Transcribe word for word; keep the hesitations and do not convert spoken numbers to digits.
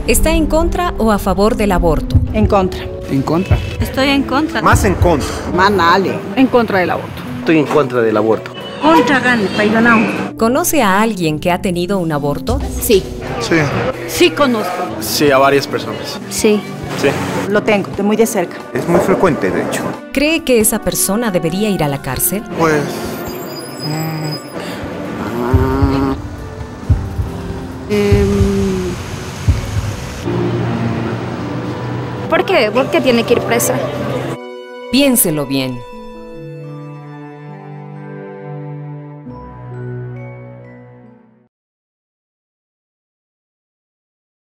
¿Está en contra o a favor del aborto? En contra. En contra. Estoy en contra. Más en contra. Manale. En contra del aborto. Estoy en contra del aborto. Contra gane, paiganao. ¿Conoce a alguien que ha tenido un aborto? Sí. Sí. Sí conozco. Sí, a varias personas. Sí. Sí. Lo tengo, de muy de cerca. Es muy frecuente, de hecho. ¿Cree que esa persona debería ir a la cárcel? Pues... ¿Por qué? ¿Por qué tiene que ir presa? Piénselo bien.